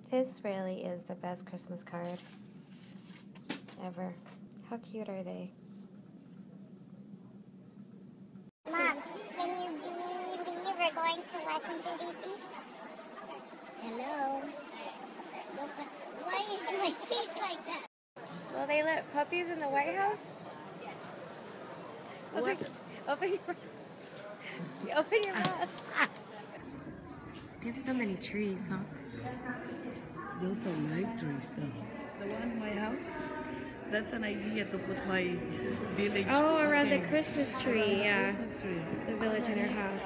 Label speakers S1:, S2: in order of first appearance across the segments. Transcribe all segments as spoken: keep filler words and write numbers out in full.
S1: This really is the best Christmas card ever. How cute are they?
S2: Mom, can you believe we're going to Washington, D C? Hello? Look, why is my face like that?
S1: Will they let puppies in the White House?
S2: Yes.
S1: Open, open your, open your mouth. They have so many trees, huh?
S3: Those are live trees though. The one in my house, that's an idea to put my village.
S1: Oh, around
S3: okay,
S1: the Christmas tree,
S3: around the
S1: yeah.
S3: Christmas tree.
S1: The village in her house.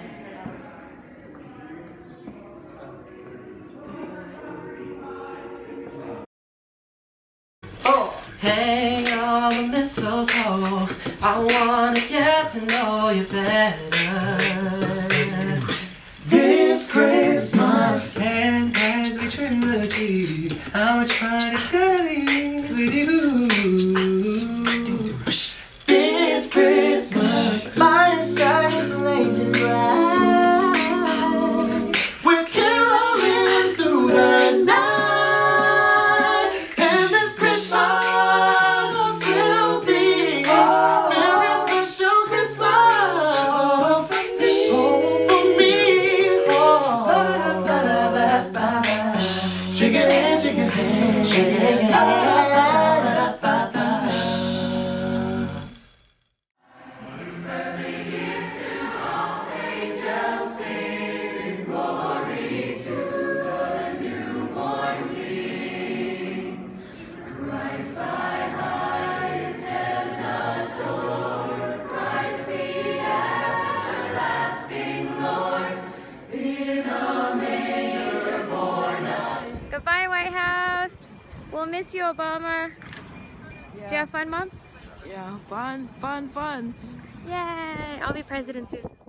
S4: Hang on the mistletoe, I wanna get to know you better. This Christmas, and as we trim the tree, how much fun it's gonna be with you. This Christmas, fire started blazing bright. We're caroling through the night.
S1: Goodbye, White House. We'll miss you, Obama.
S5: Yeah.
S1: Did you have fun, Mom?
S5: Yeah, fun, fun, fun.
S1: Yay! I'll be president soon.